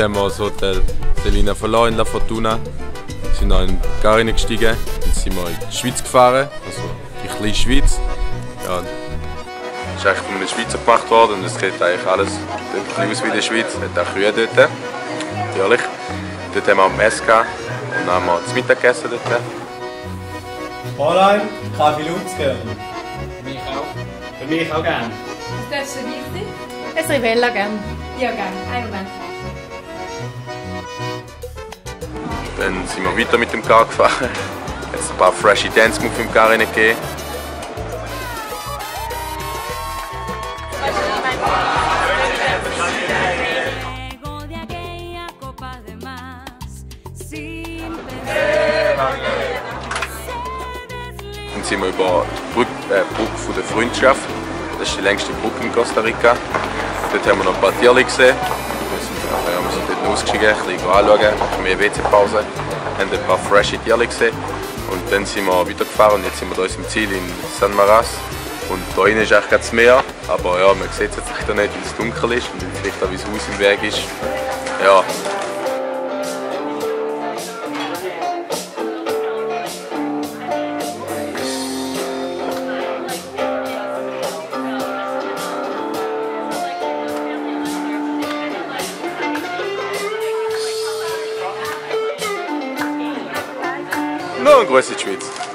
haben wir das Hotel Selina verloren in La Fortuna. Wir sind dann in Garine gestiegen und sind wir in die Schweiz gefahren, also die kleine Schweiz. Ja, das ist eigentlich von einem Schweizer gemacht worden und es sieht eigentlich alles aus wie in der Schweiz. Es hat auch Kühe dort, natürlich. Dort haben wir am Mess gehabt und dann haben wir das Mittag gegessen dort. Fräulein, Kaffee Lutz gern. Für mich auch. Für mich auch gerne. Was darfst du wichtig? Ein Rivella gern. Ja, gerne. Einen Moment. Dann sind wir weiter mit dem Car gefahren. Jetzt ein paar freshy Dance Moves im Car gegeben. Dann sind wir über die Brücke von der Freundschaft. Das ist die längste Brücke in Costa Rica. Dort haben wir noch ein paar Tiere gesehen. Wir sind dort ausgestiegen, ein bisschen anschauen, mehr WC-Pause. Wir haben ein paar frische Tiere gesehen. Und dann sind wir weitergefahren und jetzt sind wir bei unserem Ziel in San Maras. Und da hinten ist eigentlich das Meer, aber ja, man sieht es jetzt nicht, weil es dunkel ist und vielleicht auch, wie das Haus im Weg ist. Ja. Noch eine große Schweiz.